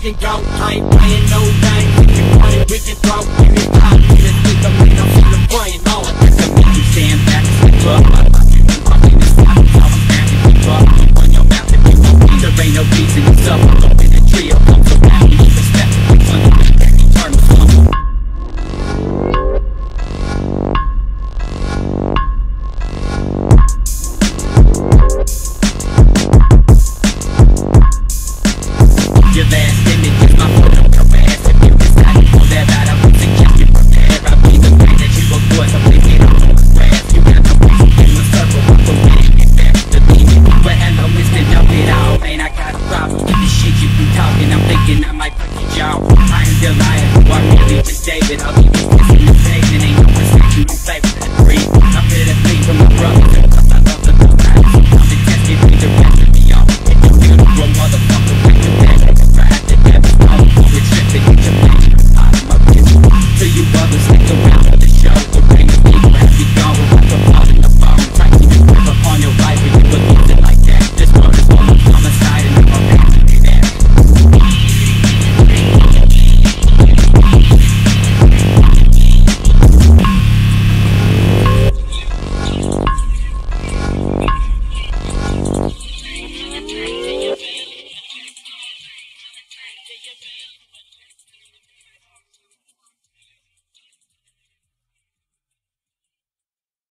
fucking go. I ain't playing no games. If you want it, we can throw. Give me time, give me think I'm in, I'm feeling brain on. So make you stand back and slip up. I'm in this time, so I'm down to keep up. On your mouth if you won't be, there ain't no reason to suffer. Go in the trio, come around, you respect. On the back, eternal slumber. Your last image is my photo, your ass. If you decide to pull that out, I would suggest you prepare. I'll be the man that you look for, so please get on the grass. You got no reason in the circle, I'm the winning, get back to leaving. But hello, Mr. Know It All, man, I got a problem with the shit you be talking. I'm thinking I might fuck your jaw. I ain't the liar, who I really just David. I'll leave you kissing the pavement, ain't no mistake, you don't play with that breed. I'm here to bleed from my brothers.